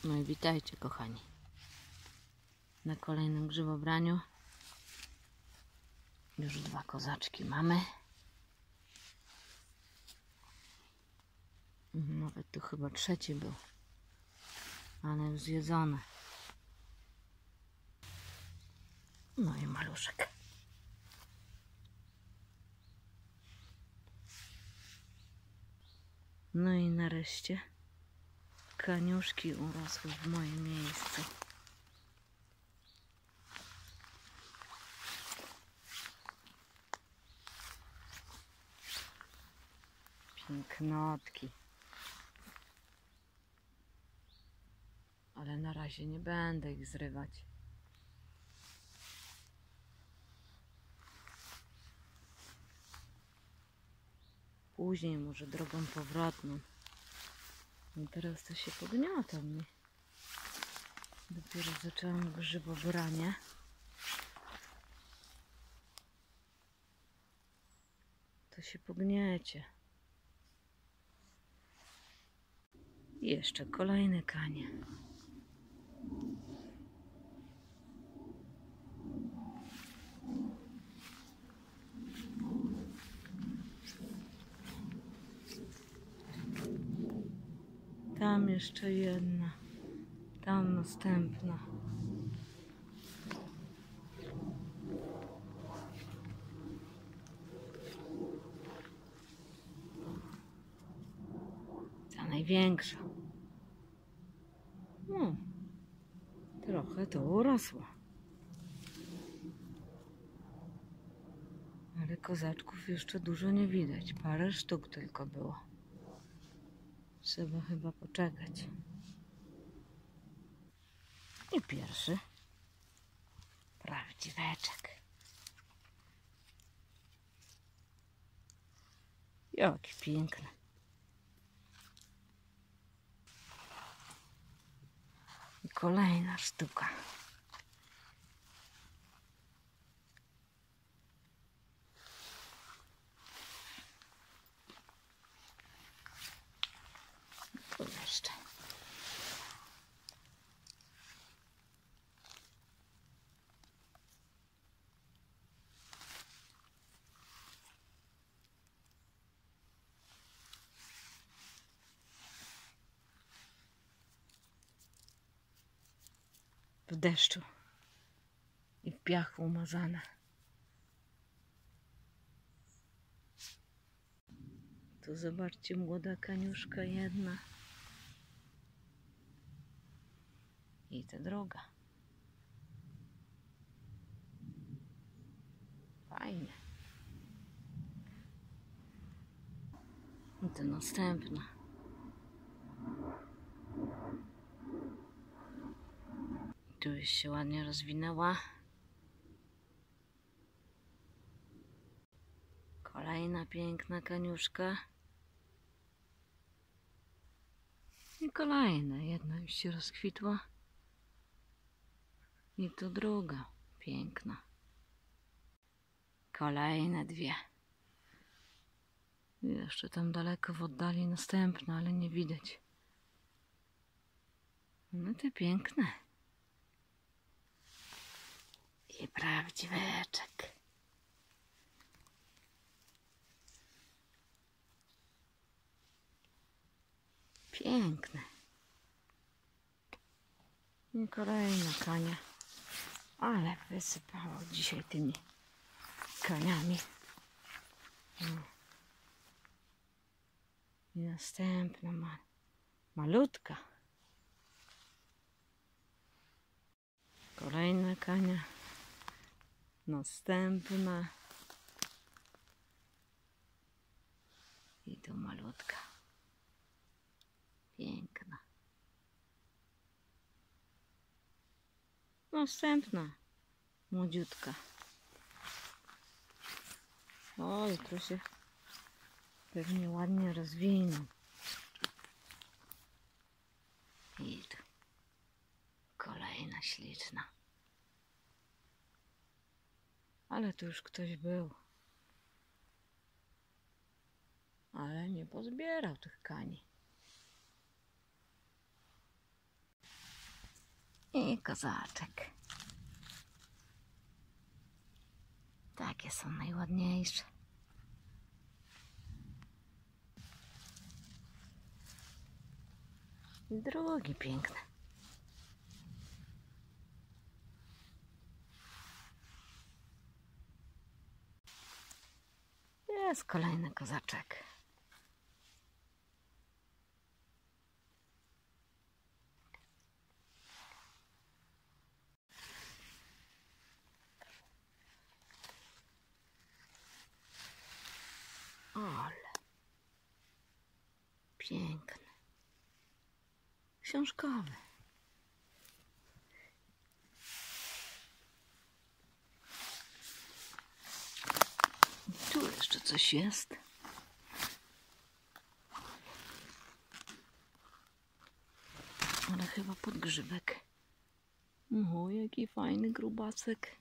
No i witajcie, kochani, na kolejnym grzybobraniu. Już 2 kozaczki mamy. Nawet tu chyba 3. był, ale już zjedzony. No i maluszek. No i nareszcie kaniuszki urosły w moje miejsce. Pięknotki. Ale na razie nie będę ich zrywać. Później może drogą powrotną. I teraz to się pogniota mnie. Dopiero zaczęłam grzybobranie. To się pogniecie. I jeszcze kolejne kanie. Tam jeszcze jedna. Tam następna. Ta największa. No, trochę to urosło. Ale kozaczków jeszcze dużo nie widać. Parę sztuk tylko było. Trzeba chyba poczekać. I pierwszy prawdziweczek. Jaki piękny. I kolejna sztuka. Tu jeszcze. W deszczu i w piachu umazane. Tu zobaczcie, młoda kaniuszka jedna. I ta druga. Fajnie. I to następna. Tu już się ładnie rozwinęła. Kolejna piękna kaniuszka. I kolejna. Jedna już się rozkwitła. I tu druga. Piękna. Kolejne 2. I jeszcze tam daleko w oddali następna, ale nie widać. No te piękne. I prawdziweczek. Piękne. I kolejna kania. Ale wysypało dzisiaj tymi kaniami. I następna malutka. Kolejna kania. Następna. I tu malutka. Piękna. Następna. Młodziutka. O, jutro się pewnie ładnie rozwiną. I tu kolejna śliczna. Ale tu już ktoś był. Ale nie pozbierał tych kani. I kozaczek. Takie są najładniejsze. I drugi piękny. Jest kolejny kozaczek. Ale piękny. Książkowy. I tu jeszcze coś jest. Ale chyba podgrzybek. O, jaki fajny grubasek.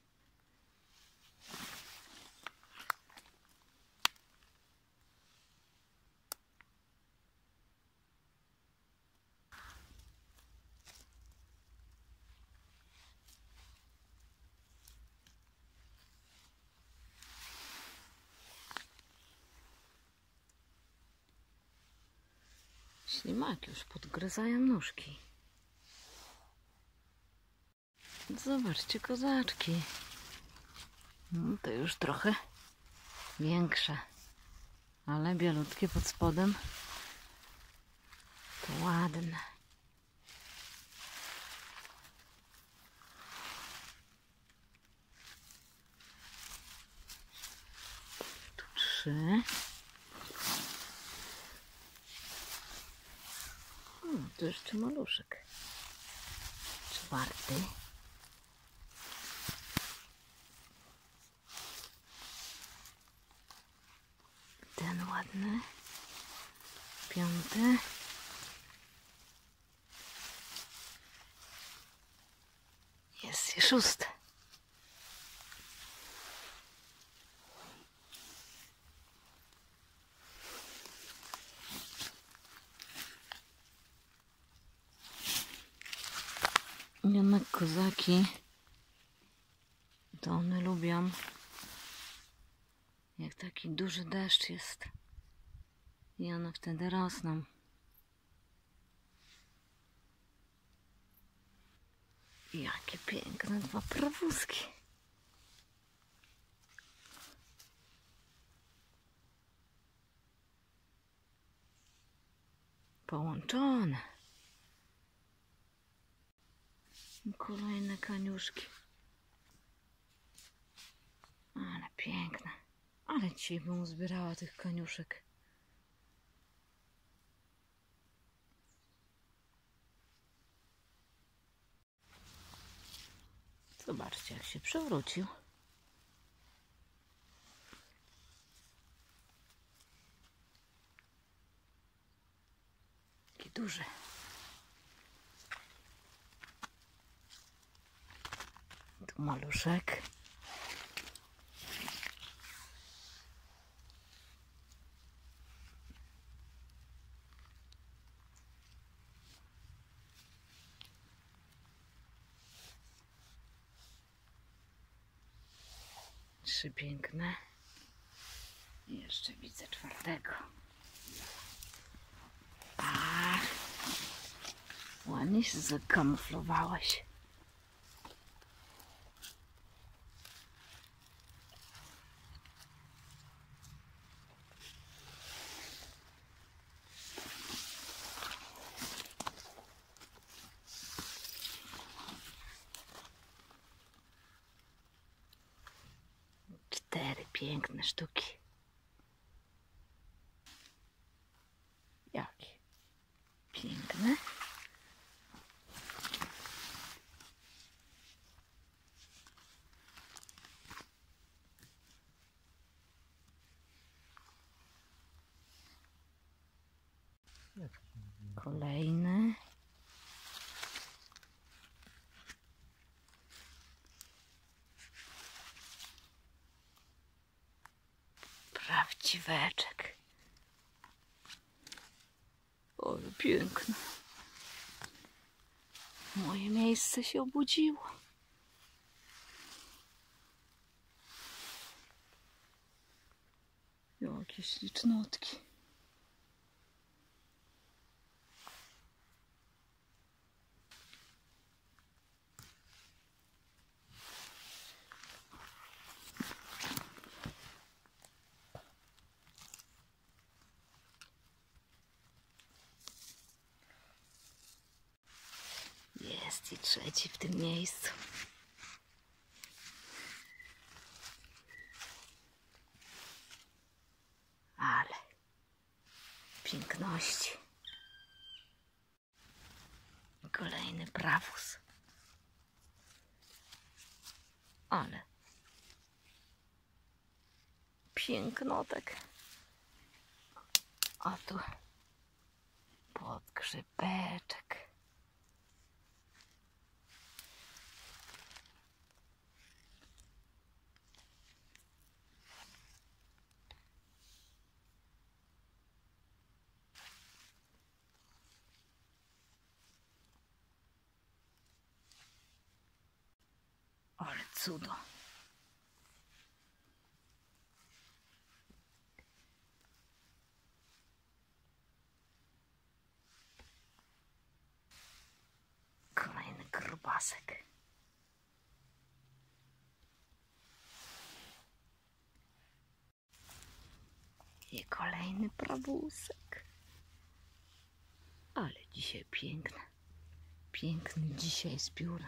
Ślimaki już podgryzają nóżki. Zobaczcie, kozaczki. No, to już trochę większe, ale bielutkie pod spodem. To ładne. Tu 3. Tu jeszcze maluszek. 4. Ten ładny. 5. Jest i 6. Jednak kozaki, to one lubią, jak taki duży deszcz jest i one wtedy rosną. Jakie piękne 2 prawózki. Połączone. I kolejne kaniuszki. Ale piękne. Ale dzisiaj bym uzbierała tych kaniuszek. Zobaczcie, jak się przewrócił. Taki duży. Tu maluszek. Trzy piękne. I jeszcze widzę 4. Ach, ładnie się zakamuflowałeś. Piękne sztuki. Jakie piękne. Kolejny. Prawdziweczek. O, piękny. Moje miejsce się obudziło. Jakieś licznotki. Jest i trzeci w tym miejscu. Ale piękności. Kolejny prawus. Ale pięknotek. A tu podgrzybeczek. Ale cudo. Kolejny grubasek. I kolejny prawusek. Ale dzisiaj piękne. Piękny dzisiaj zbiór.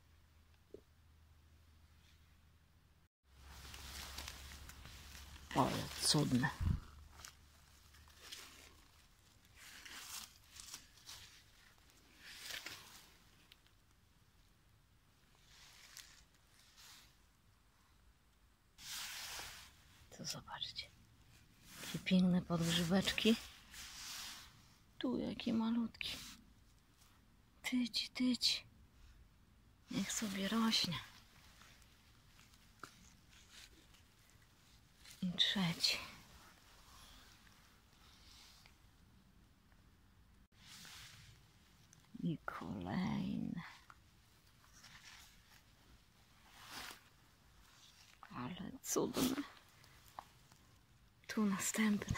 Ale cudne. To zobaczcie. Jakie piękne podgrzybeczki. Tu jakie malutki. Tyci, tyci. Niech sobie rośnie. I trzeci. I kolejny. Ale cudne. Tu następne.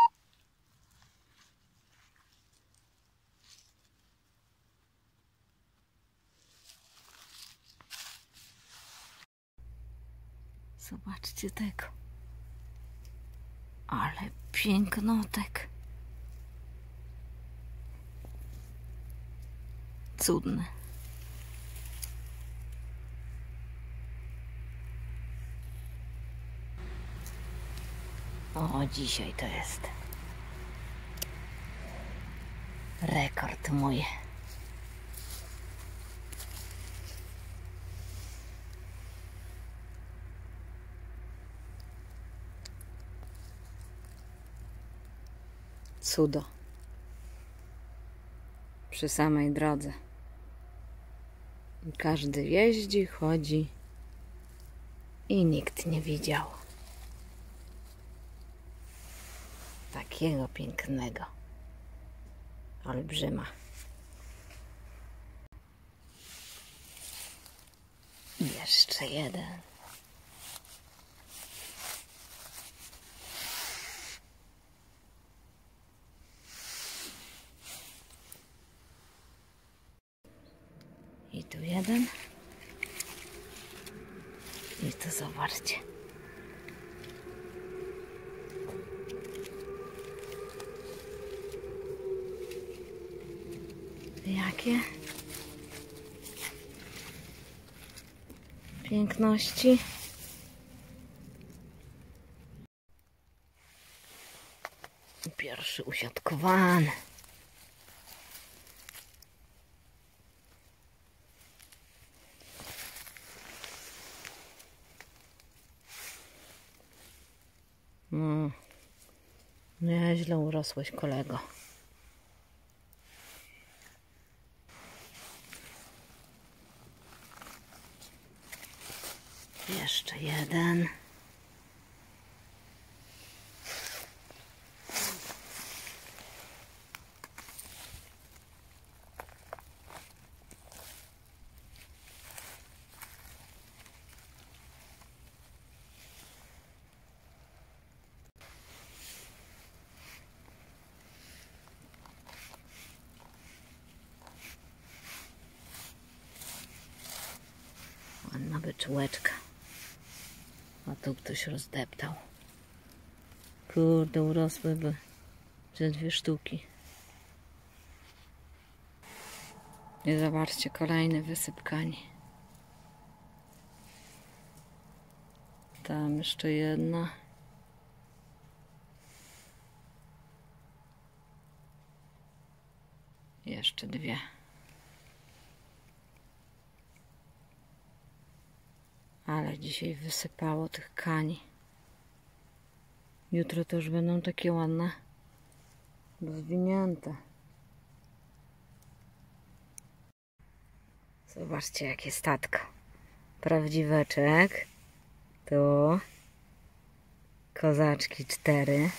Zobaczcie tego. Ale pięknotek. Cudny. O, dzisiaj to jest rekord mój. Cudo. Przy samej drodze. Każdy jeździ, chodzi i nikt nie widział takiego pięknego olbrzyma. I jeszcze jeden. I tu jeden. I tu zobaczcie. Jakie piękności. Pierwszy usiadkowany. No, nieźle urosłeś, kolego. Jeszcze jeden. czułeczka. A tu ktoś rozdeptał. Kurde, urosłyby ze 2 sztuki. I zobaczcie, kolejny wysyp kani. Tam jeszcze jedna. Jeszcze 2. Ale dzisiaj wysypało tych kani. Jutro to już będą takie ładne, rozwinięte. Zobaczcie, jakie statko. Prawdziweczek. Tu kozaczki 4.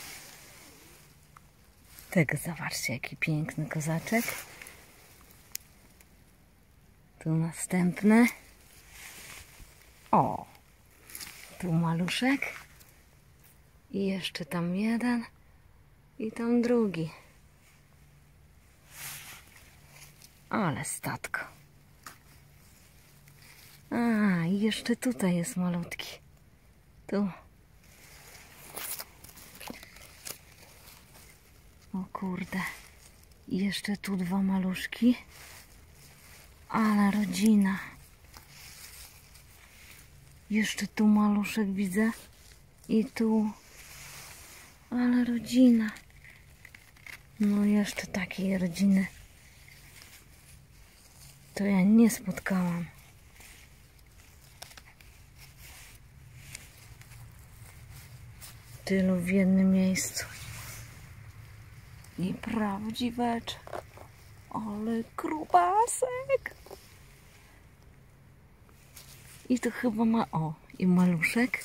Tego zobaczcie, jaki piękny kozaczek. Tu następny. O! Tu maluszek. I jeszcze tam jeden. I tam drugi. Ale statko. A, i jeszcze tutaj jest malutki. Tu. O kurde. I jeszcze tu 2 maluszki. Ale rodzina. Jeszcze tu maluszek widzę. I tu. Ale rodzina. No jeszcze takiej rodziny to ja nie spotkałam. Tylu w jednym miejscu. I prawdziweczek. Ale grubasek. I to chyba ma... O, i maluszek.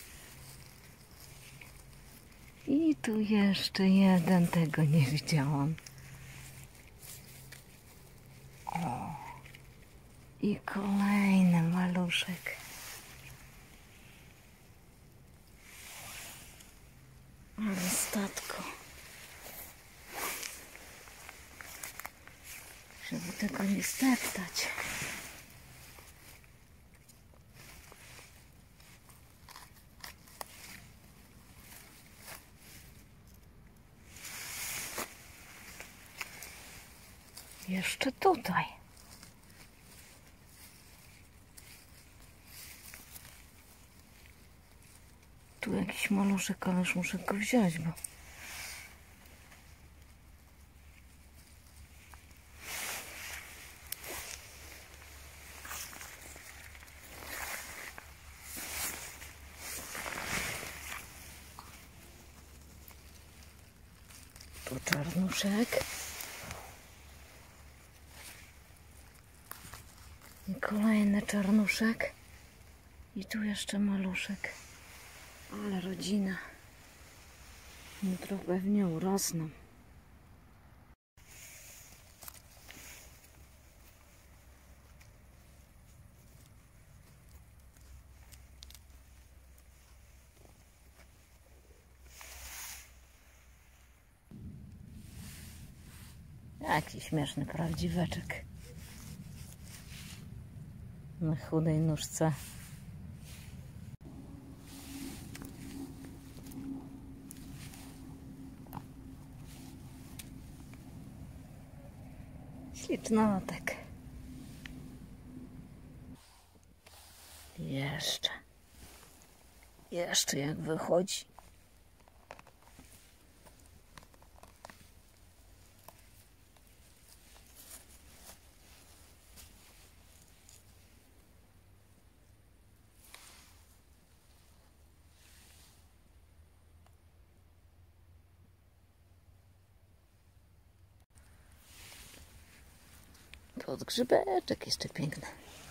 I tu jeszcze jeden. Tego nie widziałam. O. I kolejny maluszek. Ale statko. Żeby tego nie steptać. Jeszcze tutaj. Tu jakiś maluszek, ale już muszę go wziąć, bo... Tu czarnuszek. I kolejny czarnuszek. I tu jeszcze maluszek. Ale rodzina. Jutro pewnie urosną. Jaki śmieszny prawdziweczek. Na chudej nóżce. Ślicznotek. Jeszcze jak wychodzi. Tu od grzybeczek jeszcze piękny.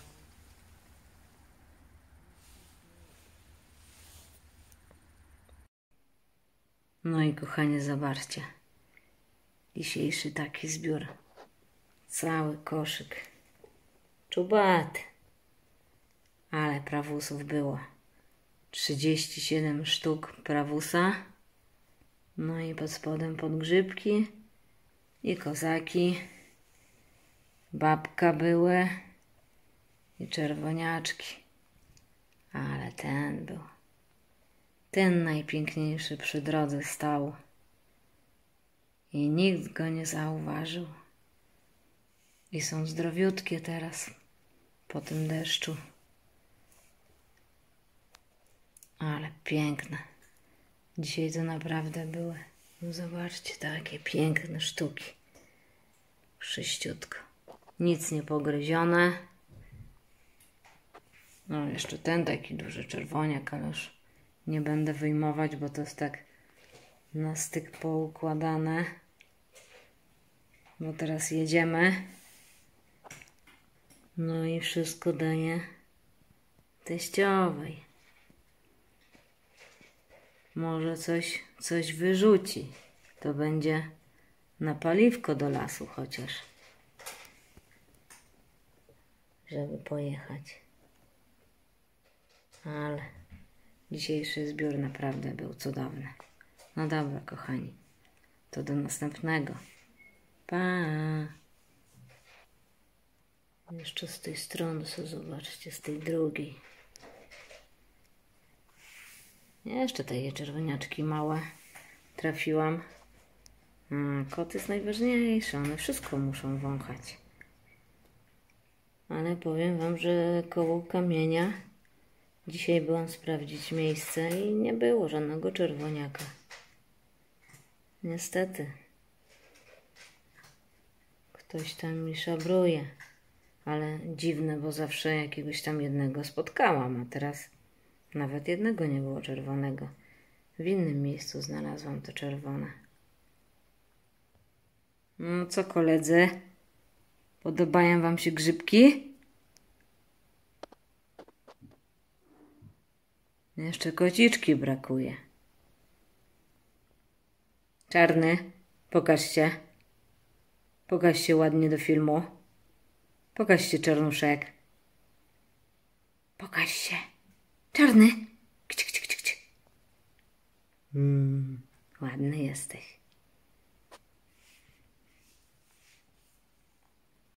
No i kochanie, zobaczcie. Dzisiejszy taki zbiór. Cały koszyk. Czubaty. Ale prawusów było. 37 sztuk prawusa. No i pod spodem podgrzybki. I kozaki. Babka były. I czerwoniaczki. Ale ten był. Ten najpiękniejszy przy drodze stał. I nikt go nie zauważył. I są zdrowiutkie teraz po tym deszczu. Ale piękne. Dzisiaj to naprawdę były. No zobaczcie, takie piękne sztuki. Czyściutko. Nic nie pogryzione. No jeszcze ten taki duży czerwoniak, ale już nie będę wyjmować, bo to jest tak na styk poukładane. Bo teraz jedziemy. No i wszystko daję teściowej. Może coś wyrzuci. To będzie na paliwko do lasu chociaż. Żeby pojechać. Ale dzisiejszy zbiór naprawdę był cudowny. No dobra, kochani. To do następnego. Pa! Jeszcze z tej strony sobie zobaczcie, z tej drugiej. Jeszcze te czerwoniaczki małe trafiłam. Kot jest najważniejszy, one wszystko muszą wąchać. Ale powiem wam, że koło kamienia dzisiaj byłam sprawdzić miejsce i nie było żadnego czerwoniaka. Niestety. Ktoś tam mi szabruje. Ale dziwne, bo zawsze jakiegoś tam jednego spotkałam, a teraz nawet jednego nie było czerwonego. W innym miejscu znalazłam to czerwone. No co, koledzy? Podobają wam się grzybki? Jeszcze kociczki brakuje. Czarny, pokaż się. Pokaż się ładnie do filmu. Pokaż się, czarnuszek. Pokaż się. Czarny. Kci, kci, kci, kci. Ładny jesteś.